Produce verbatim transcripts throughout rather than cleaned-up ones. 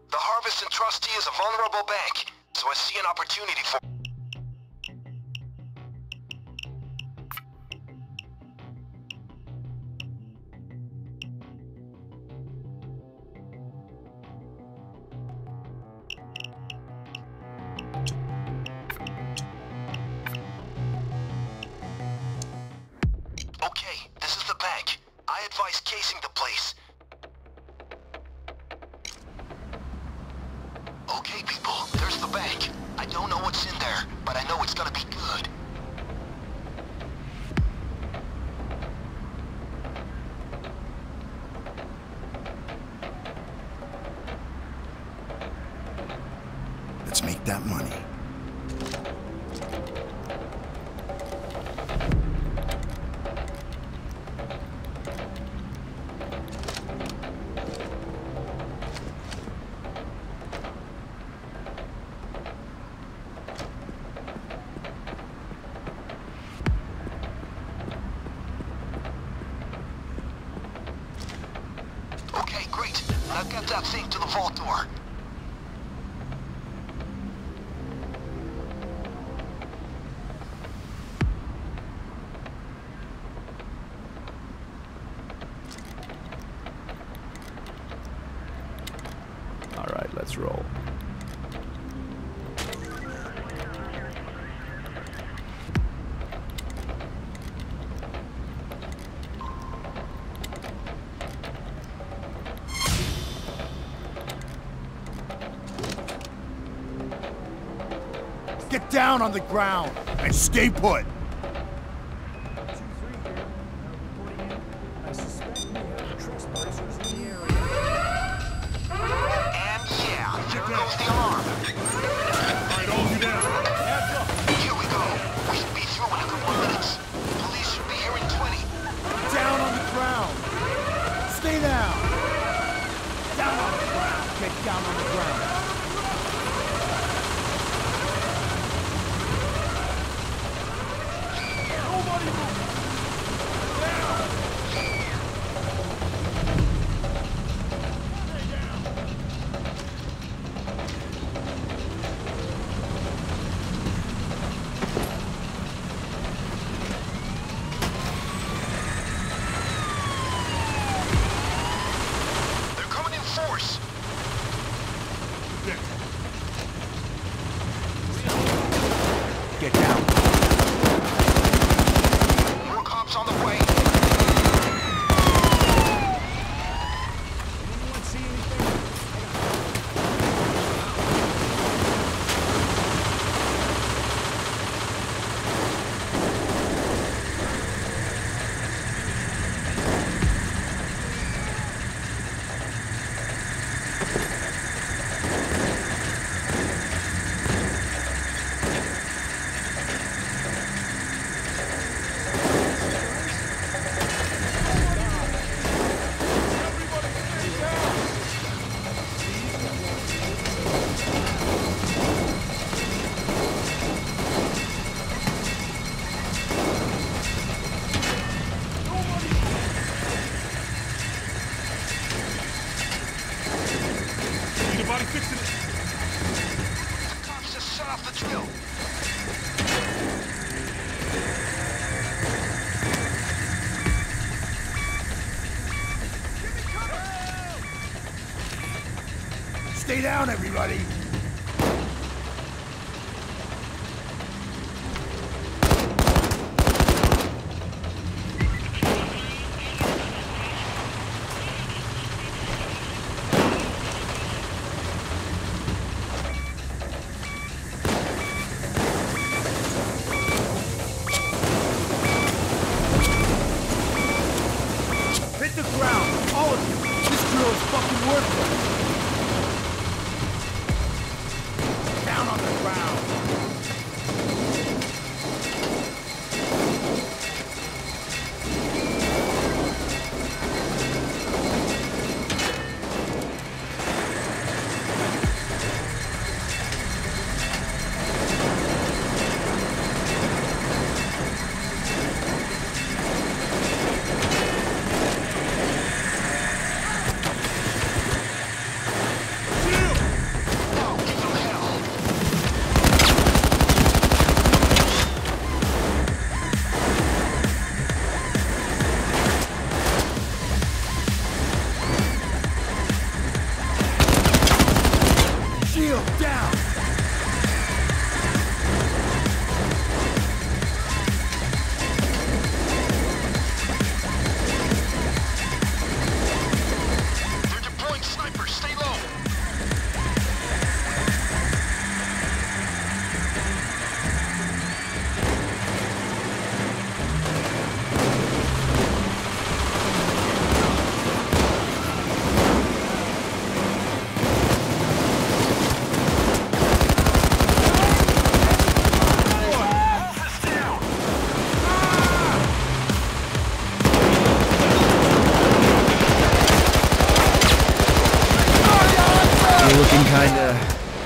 The Harvest and Trustee is a vulnerable bank, so I see an opportunity for... Okay, this is the bank. I advise casing the place. Okay, people, there's the bank. I don't know what's in there, but I know it's gonna be good. Let's make that money. Okay, great. Now get that thing to the vault door. All right, let's roll. Get down on the ground and stay put. And yeah, there goes the alarm. Alright, hold you down. Here we go. We should be through in a couple of minutes. Police should be here in twenty. Down on the ground. Stay down. Down on the ground. Get down on the ground. Nobody move. Down. They're coming in force. Get down. More cops on the way. Anyone see anything? Anybody fixing it? The cops just shut off the drill. Stay down, everybody. Hit the ground, all of you. This drill is fucking worthless. down! They're deploying snipers. Stay low. You're looking kinda...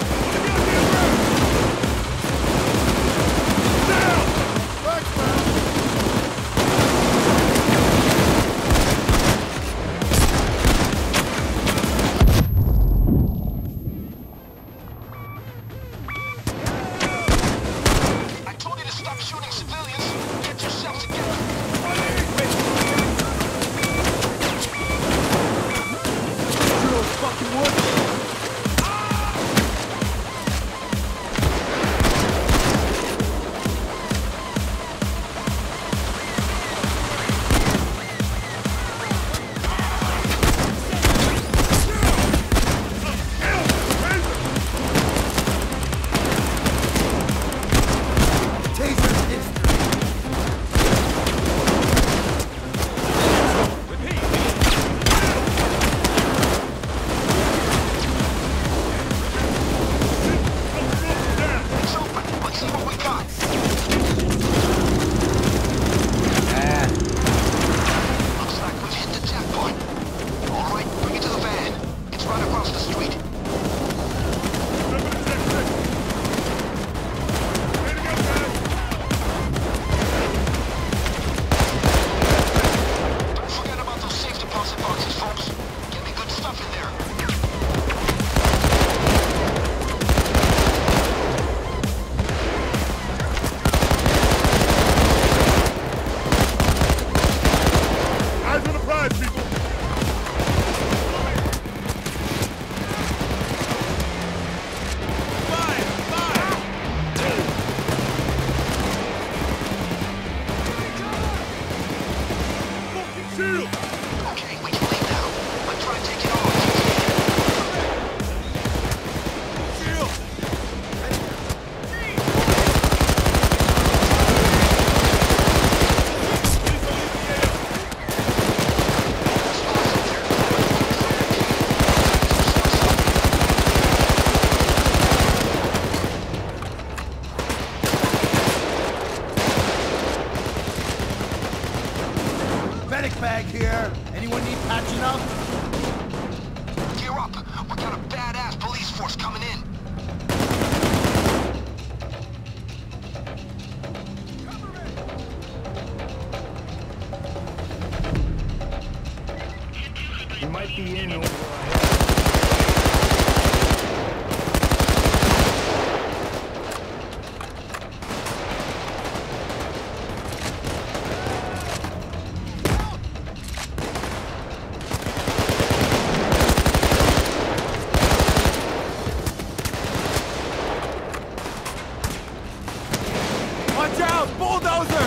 I told you to stop shooting civilians. Get yourself together. Real fucking wood. Taser's history. It's open. Let's see what we got. Ah, Looks like we've hit the jackpot. All right, bring it to the van. It's right across the street. Don't forget about those safe deposit boxes, folks. Get me good stuff in there. Eyes on the prize, people! Okay, we can leave now. But try and take it all if you can. Medic bag here. Anyone need patching up? Gear up. We got a badass police force coming in. You might be in over Watch out! Bulldozer!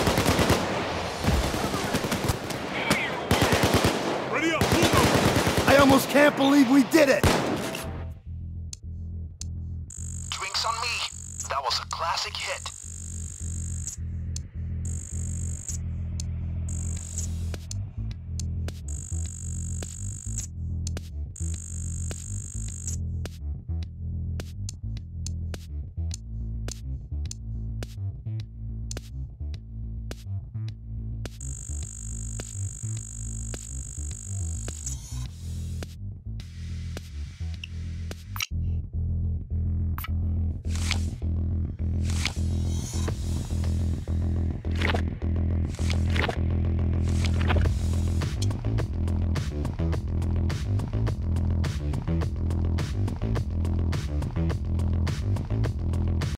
Ready up, bulldozer! I almost can't believe we did it! Drinks on me. That was a classic hit.